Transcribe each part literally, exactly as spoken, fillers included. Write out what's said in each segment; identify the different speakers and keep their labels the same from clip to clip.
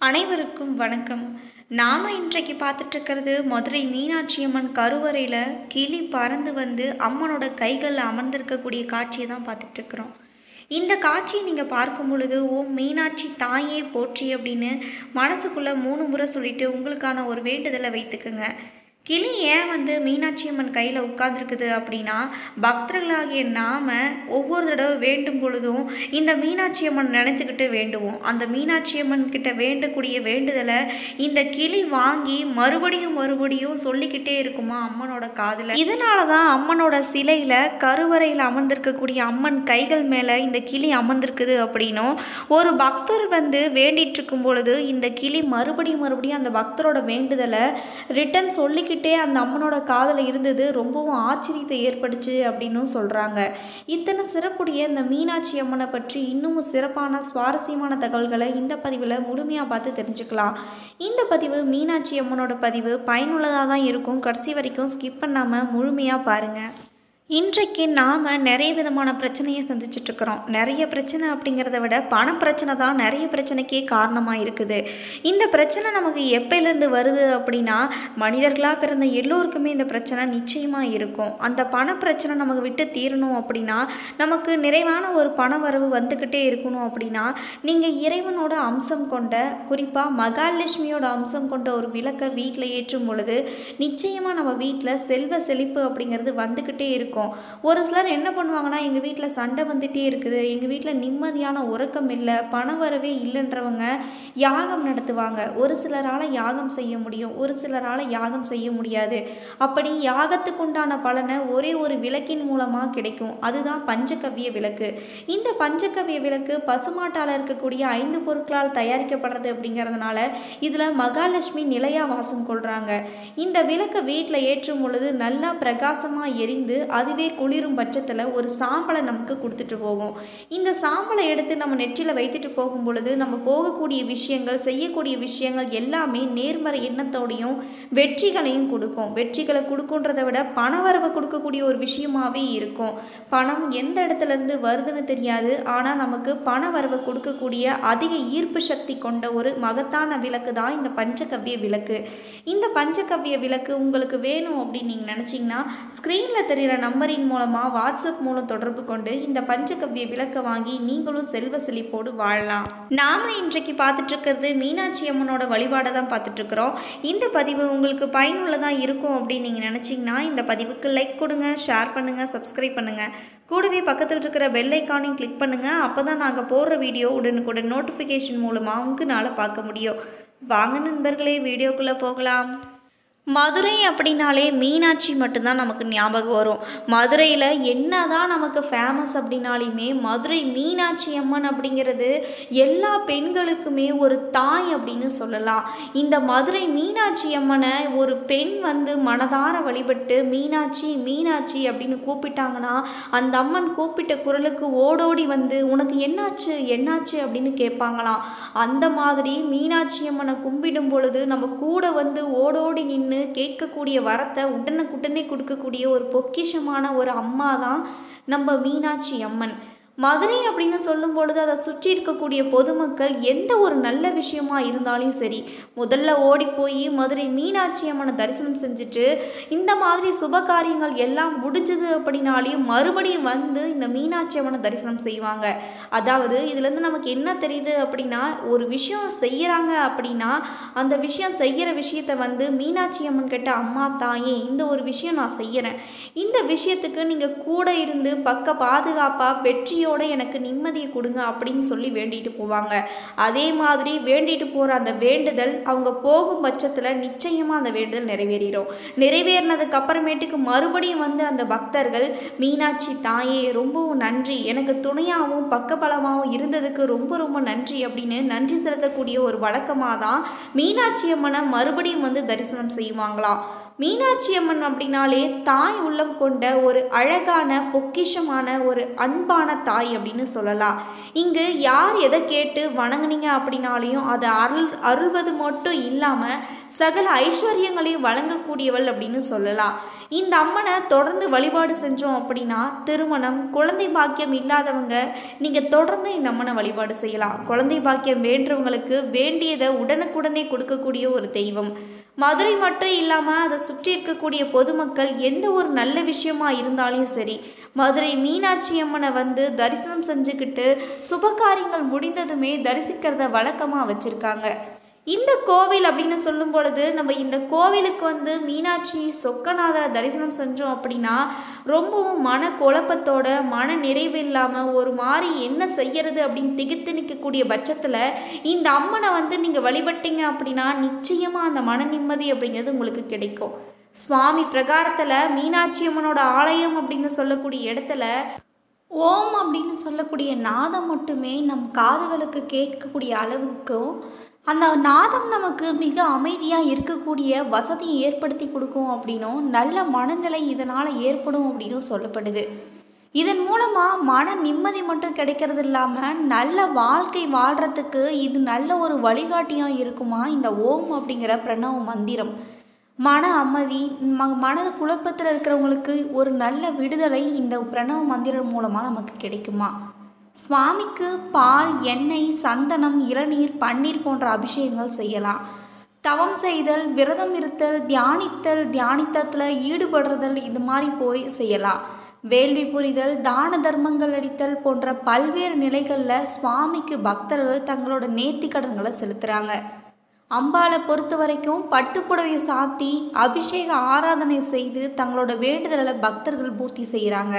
Speaker 1: அனைவருக்கும் வணக்கம். நாம் இன்றைக்கு பார்த்துட்டு இருக்கிறது மதுரை மீனாட்சி அம்மன் கருவறையில் கிளி பறந்து வந்து அம்மனோட கைகளில் அமர்ந்திருக்கக்கூடிய காட்சியை தான் பார்த்துட்ருக்குறோம். இந்த காட்சியை நீங்கள் பார்க்கும் பொழுது ஓ மீனாட்சி தாயே போற்றி அப்படின்னு மனசுக்குள்ளே மூணு முறை சொல்லிவிட்டு உங்களுக்கான ஒரு வேண்டுதலை வைத்துக்குங்க. கிளி ஏன் வந்து மீனாட்சி அம்மன் கையில் உட்கார்ந்துருக்குது அப்படின்னா, பக்தர்களாகிய நாம் ஒவ்வொரு தடவை வேண்டும் பொழுதும் இந்த மீனாட்சி அம்மன் நினச்சிக்கிட்டு வேண்டுவோம். அந்த மீனாட்சி அம்மன் கிட்ட வேண்டக்கூடிய வேண்டுதலை இந்த கிளி வாங்கி மறுபடியும் மறுபடியும் சொல்லிக்கிட்டே இருக்குமா அம்மனோட காதில். இதனால தான் அம்மனோட சிலையில் கருவறையில் அமர்ந்திருக்கக்கூடிய அம்மன் கைகள் மேலே இந்த கிளி அமர்ந்திருக்குது அப்படின்னும், ஒரு பக்தர் வந்து வேண்டிட்டு இருக்கும் பொழுது இந்த கிளி மறுபடியும் மறுபடியும் அந்த பக்தரோட வேண்டுதலை ரிட்டன் சொல்லிக்கிட்டு அந்த அம்மனோட காதில் இருந்தது ரொம்பவும் ஆச்சரியத்தை ஏற்படுச்சு அப்படின்னு சொல்கிறாங்க. இத்தனை சிறப்புடைய இந்த மீனாட்சி அம்மனை பற்றி இன்னும் சிறப்பான சுவாரஸ்யமான தகவல்களை இந்த பதிவில் முழுமையாக பார்த்து தெரிஞ்சுக்கலாம். இந்த பதிவு மீனாட்சி அம்மனோட பதிவு பயனுள்ளதாக தான் இருக்கும். கடைசி வரைக்கும் ஸ்கிப் பண்ணாமல் முழுமையாக பாருங்கள். இன்றைக்கு நாம் நிறைய விதமான பிரச்சனையை சந்திச்சிட்ருக்கிறோம். நிறைய பிரச்சனை அப்படிங்கிறத விட பண பிரச்சனை தான் நிறைய பிரச்சனைக்கே காரணமாக இருக்குது. இந்த பிரச்சனை நமக்கு எப்போலேருந்து வருது அப்படின்னா, மனிதர்களாக பிறந்த எல்லோருக்குமே இந்த பிரச்சனை நிச்சயமாக இருக்கும். அந்த பண பிரச்சனை நமக்கு விட்டு தீரணும் அப்படின்னா, நமக்கு நிறைவான ஒரு பண வரவு வந்துக்கிட்டே இருக்கணும் அப்படின்னா, நீங்கள் இறைவனோட அம்சம் கொண்ட, குறிப்பாக மகாலட்சுமியோட அம்சம் கொண்ட ஒரு விளக்கை வீட்டில் ஏற்றும் பொழுது நிச்சயமாக நம்ம வீட்டில் செல்வ செழிப்பு அப்படிங்கிறது வந்துக்கிட்டே இருக்கும். ஒரு சிலர் என்ன பண்ணுவாங்கன்னா, எங்கள் வீட்டில் சண்டை வந்துட்டே இருக்குது, எங்கள் வீட்டில் நிம்மதியான உறக்கம் இல்லை, பண வரவே இல்லைன்றவங்க யாகம் நடத்துவாங்க. ஒரு சிலரால் யாகம் செய்ய முடியும், ஒரு சிலரால் யாகம் செய்ய முடியாது. அப்படி யாகத்துக்கு உண்டான பலனை ஒரே ஒரு விளக்கின் மூலமாக கிடைக்கும். அதுதான் பஞ்சகவ்ய விளக்கு. இந்த பஞ்சகவ்ய விளக்கு பசுமாட்டால் இருக்கக்கூடிய ஐந்து பொருட்களால் தயாரிக்கப்படுறது அப்படிங்கிறதுனால இதில் மகாலட்சுமி நிலையாக வாசம் கொள்கிறாங்க. இந்த விளக்கை வீட்டில் ஏற்றும் பொழுது நல்லா பிரகாசமாக எரிந்து அதுவே குளிரும் பட்சத்தில் ஒரு சாம்பலை நமக்கு கொடுத்துட்டு போகும். இந்த சாம்பலை எடுத்து நம்ம நெற்றியில் வைத்துட்டு போகும் பொழுது நம்ம போகக்கூடிய விஷயங்கள், செய்யக்கூடிய விஷயங்கள் எல்லாமே நேர்மறை எண்ணத்தோடையும் வெற்றிகளையும் கொடுக்கும். வெற்றிகளை கொடுக்குன்றதை விட பணவரவை கொடுக்கக்கூடிய ஒரு விஷயமாகவே இருக்கும். பணம் எந்த இடத்துல இருந்து வருதுன்னு தெரியாது, ஆனால் நமக்கு பண வரவை கொடுக்கக்கூடிய அதிக ஈர்ப்பு சக்தி கொண்ட ஒரு மகத்தான விளக்கு தான் இந்த பஞ்சகவ்ய விளக்கு. இந்த பஞ்சகவ்ய விளக்கு உங்களுக்கு வேணும் அப்படின்னு நீங்கள் நினச்சிங்கன்னா, ஸ்க்ரீனில் தெரிகிற நம்பரின் மூலமாக வாட்ஸ்அப் மூலம் தொடர்பு கொண்டு இந்த பஞ்சகவ்ய விளக்கை வாங்கி நீங்களும் செல்வ செழிப்போடு வாழலாம். நாம் இன்றைக்கு பார்த்துட்டு இருக்கிறது மீனாட்சி அம்மனோட வழிபாடை தான் பார்த்துட்ருக்குறோம். இந்த பதிவு உங்களுக்கு பயனுள்ளதாக இருக்கும் அப்படின்னு நீங்கள் நினச்சிங்கன்னா இந்த பதிவுக்கு லைக் கொடுங்க, ஷேர் பண்ணுங்கள், சப்ஸ்கிரைப் பண்ணுங்கள். கூடவே பக்கத்தில் இருக்கிற பெல் ஐக்கானையும் கிளிக் பண்ணுங்கள். அப்போ தான் நாங்கள் போடுற வீடியோ உடனுக்குடன் நோட்டிஃபிகேஷன் மூலமாக உங்களால் பார்க்க முடியும். வாங்க நண்பர்களே, வீடியோக்குள்ளே போகலாம். மதுரை அப்படின்னாலே மீனாட்சி மட்டும்தான் நமக்கு ஞாபகம் வரும். மதுரையில் என்ன தான் நமக்கு ஃபேமஸ் அப்படின்னாலுமே மதுரை மீனாட்சி அம்மன் அப்படிங்கிறது எல்லா பெண்களுக்குமே ஒரு தாய் அப்படின்னு சொல்லலாம். இந்த மதுரை மீனாட்சி அம்மனை ஒரு பெண் வந்து மனதார வழிபட்டு மீனாட்சி மீனாட்சி அப்படின்னு கூப்பிட்டாங்கன்னா, அந்த அம்மன் கூப்பிட்ட குரலுக்கு ஓடோடி வந்து உனக்கு என்னாச்சு என்னாச்சு அப்படின்னு கேட்பாங்களாம். அந்த மாதிரி மீனாட்சி அம்மனை கும்பிடும் பொழுது நம்ம கூட வந்து ஓடோடி நின்று கேட்கக்கூடிய வரத்தை உடனுக்குடனே கொடுக்கக்கூடிய ஒரு பொக்கிஷமான ஒரு அம்மா தான் நம்ம மீனாட்சி அம்மன். மதுரை அப்படின்னு சொல்லும் பொழுது அதை சுற்றி இருக்கக்கூடிய பொதுமக்கள் எந்த ஒரு நல்ல விஷயமா இருந்தாலும் சரி, முதல்ல ஓடி போய் மதுரை மீனாட்சி அம்மனை தரிசனம் செஞ்சுட்டு இந்த மாதிரி சுப காரியங்கள் எல்லாம் முடிஞ்சது அப்படின்னாலையும் மறுபடியும் வந்து இந்த மீனாட்சி அம்மனை தரிசனம் செய்வாங்க. அதாவது இதுலேருந்து நமக்கு என்ன தெரியுது அப்படின்னா, ஒரு விஷயம் செய்கிறாங்க அப்படின்னா அந்த விஷயம் செய்கிற விஷயத்தை வந்து மீனாட்சி அம்மன் கிட்ட, அம்மா தாயே இந்த ஒரு விஷயம் நான் செய்கிறேன், இந்த விஷயத்துக்கு நீங்கள் கூட இருந்து பக்க பாதுகாப்பாக வெற்றி எனக்கு நிம்மதியை கொடுங்க அப்படின்னு சொல்லி வேண்டிட்டு போவாங்க. அதே மாதிரி வேண்டிட்டு போகிற அந்த வேண்டுதல் அவங்க போகும் பட்சத்தில் நிச்சயமாக அந்த வேண்டுதல் நிறைவேறிடும். நிறைவேறினதுக்கு அப்புறமேட்டுக்கு மறுபடியும் வந்து அந்த பக்தர்கள் மீனாட்சி தாயே ரொம்பவும் நன்றி, எனக்கு துணையாகவும் பக்கபலமாகவும் இருந்ததுக்கு ரொம்ப ரொம்ப நன்றி அப்படின்னு நன்றி செலுத்தக்கூடிய ஒரு வழக்கமாக தான் மீனாட்சி அம்மனை மறுபடியும் வந்து தரிசனம் செய்வாங்களாம். மீனாட்சி அம்மன் அப்படின்னாலே தாய் உள்ளம் கொண்ட ஒரு அழகான பொக்கிஷமான ஒரு அன்பான தாய் அப்படின்னு சொல்லலாம். இங்கு யார் எதை கேட்டு வணங்குனீங்க அப்படின்னாலையும் அதை அருள் அருள்வது மட்டும் இல்லாமல் சகல ஐஸ்வர்யங்களையும் வழங்கக்கூடியவள் அப்படின்னு சொல்லலாம். இந்த அம்மனை தொடர்ந்து வழிபாடு செஞ்சோம் அப்படின்னா திருமணம், குழந்தை பாக்கியம் இல்லாதவங்க நீங்கள் தொடர்ந்து இந்த அம்மனை வழிபாடு செய்யலாம். குழந்தை பாக்கியம் வேண்டுறவங்களுக்கு வேண்டியதை உடனுக்குடனே கொடுக்கக்கூடிய ஒரு தெய்வம். மதுரை மட்டும் இல்லாமல் அதை சுற்றி இருக்கக்கூடிய பொதுமக்கள் எந்த ஒரு நல்ல விஷயமா இருந்தாலும் சரி, மதுரை மீனாட்சி அம்மனை வந்து தரிசனம் செஞ்சுக்கிட்டு சுபகாரியங்கள் முடிந்ததுமே தரிசிக்கிறத வழக்கமாக வச்சுருக்காங்க. இந்த கோவில் அப்படின்னு சொல்லும் பொழுது நம்ம இந்த கோவிலுக்கு வந்து மீனாட்சி சொக்கநாதரை தரிசனம் செஞ்சோம் அப்படின்னா ரொம்பவும் மன குழப்பத்தோட, மன நிறைவு இல்லாமல் ஒரு மாதிரி என்ன செய்யறது அப்படின்னு திகித்து நிற்கக்கூடிய பட்சத்தில் இந்த அம்மனை வந்து நீங்கள் வழிபட்டீங்க அப்படின்னா நிச்சயமாக அந்த மன நிம்மதி அப்படிங்கிறது உங்களுக்கு கிடைக்கும். சுவாமி பிரகாரத்தில் மீனாட்சி அம்மனோட ஆலயம் அப்படின்னு சொல்லக்கூடிய இடத்துல ஓம் அப்படின்னு சொல்லக்கூடிய நாதம் மட்டுமே நம் காதுகளுக்கு கேட்கக்கூடிய அளவுக்கும் அந்த நாதம் நமக்கு மிக அமைதியாக இருக்கக்கூடிய வசதியை ஏற்படுத்தி கொடுக்கும் அப்படின்னும், நல்ல மனநிலை இதனால் ஏற்படும் அப்படின்னும் சொல்லப்படுது. இதன் மூலமாக மன நிம்மதி மட்டும் கிடைக்கிறது இல்லாமல் நல்ல வாழ்க்கை வாழ்கிறதுக்கு இது நல்ல ஒரு வழிகாட்டியாக இருக்குமா இந்த ஓம் அப்படிங்கிற பிரணவ மந்திரம். மன அமைதி, ம மனது குழப்பத்தில் இருக்கிறவங்களுக்கு ஒரு நல்ல விடுதலை இந்த பிரணவ மந்திரம் மூலமாக நமக்கு கிடைக்குமா. சுவாமிக்கு பால், எண்ணெய், சந்தனம், இளநீர், பன்னீர் போன்ற அபிஷேகங்கள் செய்யலாம். தவம் செய்தல், விரதம் இருத்தல், தியானித்தல், தியானித்தத்தில் ஈடுபடுறதல் இது மாதிரி போய் செய்யலாம். வேள்வி புரிதல், தான தர்மங்கள் அளித்தல் போன்ற பல்வேறு நிலைகளில் சுவாமிக்கு பக்தர்கள் தங்களோட நேர்த்தி கடன்களை செலுத்துகிறாங்க. அம்பாளை பொறுத்த வரைக்கும் பட்டுப்புடவையை சாத்தி அபிஷேக ஆராதனை செய்து தங்களோட வேண்டுதலை பக்தர்கள் பூர்த்தி செய்கிறாங்க.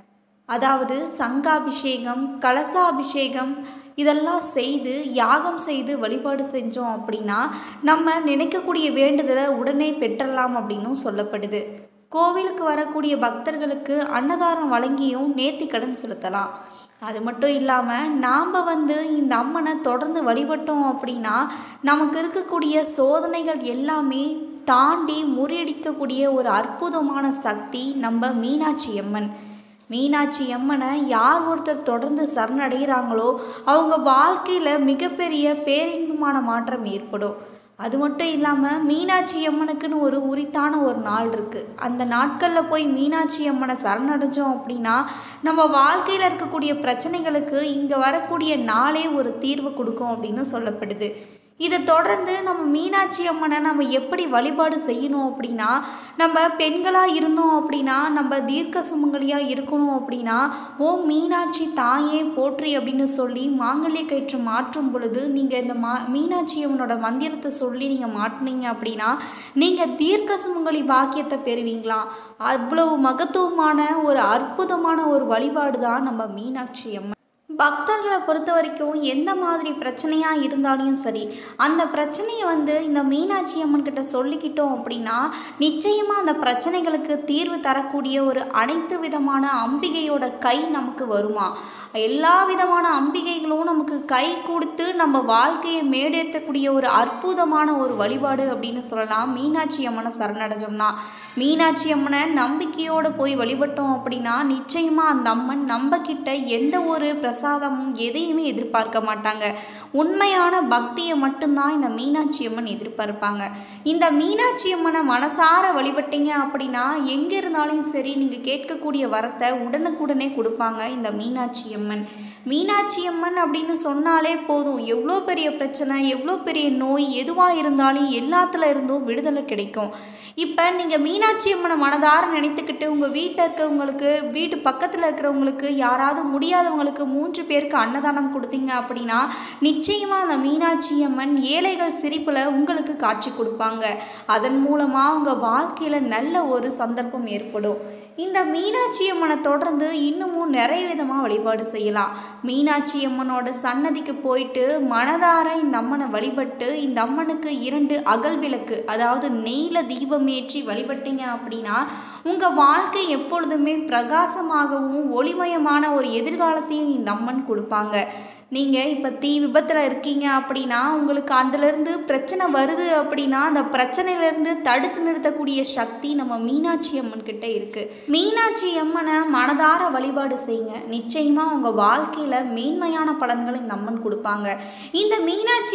Speaker 1: அதாவது சங்காபிஷேகம், கலசாபிஷேகம் இதெல்லாம் செய்து யாகம் செய்து வழிபாடு செஞ்சோம் அப்படின்னா நம்ம நினைக்கக்கூடிய வேண்டுதலை உடனே பெற்றலாம் அப்படின்னும் சொல்லப்படுது. கோவிலுக்கு வரக்கூடிய பக்தர்களுக்கு அன்னதானம் வழங்கியும் நேர்த்திக்கடன் செலுத்தலாம். அது மட்டும் இல்லாமல் நாம் வந்து இந்த அம்மனை தொடர்ந்து வழிபட்டோம் அப்படின்னா நமக்கு இருக்கக்கூடிய சோதனைகள் எல்லாமே தாண்டி முறியடிக்கக்கூடிய ஒரு அற்புதமான சக்தி நம்ம மீனாட்சி அம்மன். மீனாட்சி அம்மனை யார் ஒருத்தர் தொடர்ந்து சரணடைகிறாங்களோ அவங்க வாழ்க்கையில் மிகப்பெரிய பேரின்பமான மாற்றம் ஏற்படும். அது மட்டும் இல்லாமல் மீனாட்சி அம்மனுக்குன்னு ஒரு உரித்தான ஒரு நாள் இருக்குது. அந்த நாட்களில் போய் மீனாட்சி அம்மனை சரணடைஞ்சோம் அப்படின்னா நம்ம வாழ்க்கையில் இருக்கக்கூடிய பிரச்சனைகளுக்கு இங்கே வரக்கூடிய நாளே ஒரு தீர்வு கொடுக்கும் அப்படின்னு சொல்லப்படுது. இதை தொடர்ந்து நம்ம மீனாட்சி அம்மனை நம்ம எப்படி வழிபாடு செய்யணும் அப்படின்னா, நம்ம பெண்களாக இருந்தோம் அப்படின்னா நம்ம தீர்க்க சுமங்கலியாக இருக்கணும் அப்படின்னா ஓம் மீனாட்சி தாயே போற்றி அப்படின்னு சொல்லி மாங்கல்ய கயிற்று மாற்றும் பொழுது நீங்கள் இந்த மா மீனாட்சி அம்மனோட மந்திரத்தை சொல்லி நீங்கள் மாட்டினீங்க அப்படின்னா நீங்கள் தீர்க்க சுமங்கலி பாக்கியத்தை பெறுவீங்களா. அவ்வளவு மகத்துவமான ஒரு அற்புதமான ஒரு வழிபாடு தான் நம்ம மீனாட்சி அம்மன். பக்தர்களை பொறுத்த வரைக்கும் எந்த மாதிரி பிரச்சனையாக இருந்தாலும் சரி, அந்த பிரச்சனையை வந்து இந்த மீனாட்சி அம்மன் கிட்ட சொல்லிக்கிட்டோம் அப்படின்னா நிச்சயமாக அந்த பிரச்சனைகளுக்கு தீர்வு தரக்கூடிய ஒரு அனைத்து விதமான அம்பிகையோட கை நமக்கு வருமா. எல்லா விதமான அம்பிகைகளும் நமக்கு கை கொடுத்து நம்ம வாழ்க்கையை மேடேற்றக்கூடிய ஒரு அற்புதமான ஒரு வழிபாடு அப்படின்னு சொல்லலாம் மீனாட்சி அம்மனை சரணடைஞ்சோம்னா. மீனாட்சி அம்மனை நம்பிக்கையோடு போய் வழிபட்டோம் அப்படின்னா நிச்சயமாக அந்த அம்மன் நம்ம கிட்ட எந்த ஒரு பிரசாதமும் எதையுமே எதிர்பார்க்க மாட்டாங்க. உண்மையான பக்தியை மட்டும்தான் இந்த மீனாட்சி அம்மன் எதிர்பார்ப்பாங்க. இந்த மீனாட்சி அம்மனை மனசார வழிபட்டீங்க அப்படின்னா எங்கே இருந்தாலும் சரி நீங்கள் கேட்கக்கூடிய வரத்தை உடனுக்குடனே கொடுப்பாங்க இந்த மீனாட்சி அம்மன். மீனாட்சி அம்மன் அப்படின்னு சொன்னாலே போதும், எவ்வளோ பெரிய பிரச்சனை, எவ்வளோ பெரிய நோய் எதுவாக இருந்தாலும் எல்லாத்துல இருந்தும் விடுதலை கிடைக்கும். இப்போ நீங்கள் மீனாட்சி அம்மனை மனதார நினைத்துக்கிட்டு உங்கள் வீட்டில் இருக்கிறவங்களுக்கு, வீட்டு பக்கத்தில் இருக்கிறவங்களுக்கு, யாராவது முடியாதவங்களுக்கு மூன்று பேருக்கு அன்னதானம் கொடுத்தீங்க அப்படின்னா நிச்சயமாக அந்த மீனாட்சி அம்மன் ஏழைகள் சிரிப்பில் உங்களுக்கு காட்சி கொடுப்பாங்க. அதன் மூலமாக உங்கள் வாழ்க்கையில் நல்ல ஒரு சந்தர்ப்பம் ஏற்படும். இந்த மீனாட்சி அம்மனை தொடர்ந்து இன்னமும் நிறைய விதமாக வழிபாடு செய்யலாம். மீனாட்சி அம்மனோட சன்னதிக்கு போயிட்டு மனதார இந்த அம்மனை வழிபட்டு இந்த அம்மனுக்கு இரண்டு அகல் விளக்கு, அதாவது நெய்ல தீபம் ஏற்றி வழிபட்டீங்க அப்படின்னா உங்கள் வாழ்க்கை எப்பொழுதுமே பிரகாசமாகவும் ஒளிமயமான ஒரு எதிர்காலத்தையும் இந்த அம்மன் கொடுப்பாங்க. நீங்கள் இப்போ தீ விபத்தில் இருக்கீங்க அப்படின்னா உங்களுக்கு அதிலிருந்து பிரச்சனை வருது அப்படின்னா அந்த பிரச்சனையிலேருந்து தடுத்து நிறுத்தக்கூடிய சக்தி நம்ம மீனாட்சி அம்மன் கிட்ட இருக்குது. மீனாட்சி அம்மனை மனதார வழிபாடு செய்யுங்க. நிச்சயமாக உங்கள் வாழ்க்கையில் மேன்மையான பலன்களை இந்த அம்மன் கொடுப்பாங்க. இந்த மீனாட்சி மீனாட்சி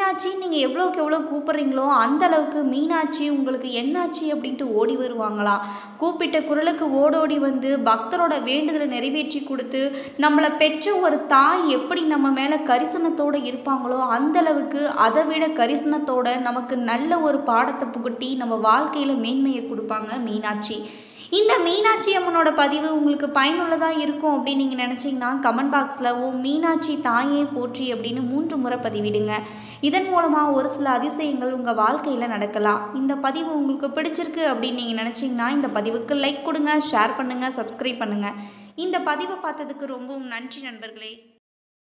Speaker 1: மீனாட்சி நீங்கள் எவ்வளோக்கு எவ்வளோ கூப்பிட்றீங்களோ அந்தளவுக்கு மீனாட்சி உங்களுக்கு என்னாச்சு அப்படின்ட்டு ஓடி வருவாங்களா. கூப்பிட்ட குரலுக்கு ஓடோடி வந்து பக்தரோட வேண்டுதலை நிறைவேற்றி கொடுத்து நம்மளை பெற்ற ஒரு தாய் எப்படி நம்ம மேலே கரிசனத்தோடு இருப்பாங்களோ அந்தளவுக்கு அதை விட கரிசனத்தோடு நமக்கு நல்ல ஒரு பாடத்தை புகட்டி நம்ம வாழ்க்கையில் மேன்மையை கொடுப்பாங்க மீனாட்சி. இந்த மீனாட்சி அம்மனோட பதிவு உங்களுக்கு பயனுள்ளதாக இருக்கும் அப்படின்னு நீங்கள் நினச்சிங்கன்னா கமெண்ட் பாக்ஸில் ஓ மீனாட்சி தாயே போற்றி அப்படின்னு மூன்று முறை பதிவிடுங்க. இதன் மூலமாக ஒரு சில அதிசயங்கள் உங்கள் வாழ்க்கையில் நடக்கலாம். இந்த பதிவு உங்களுக்கு பிடிச்சிருக்கு அப்படின்னு நீங்கள் நினச்சிங்கன்னா இந்த பதிவுக்கு லைக் கொடுங்க, ஷேர் பண்ணுங்கள், சப்ஸ்கிரைப் பண்ணுங்கள். இந்த பதிவை பார்த்ததுக்கு ரொம்பவும் நன்றி நண்பர்களே.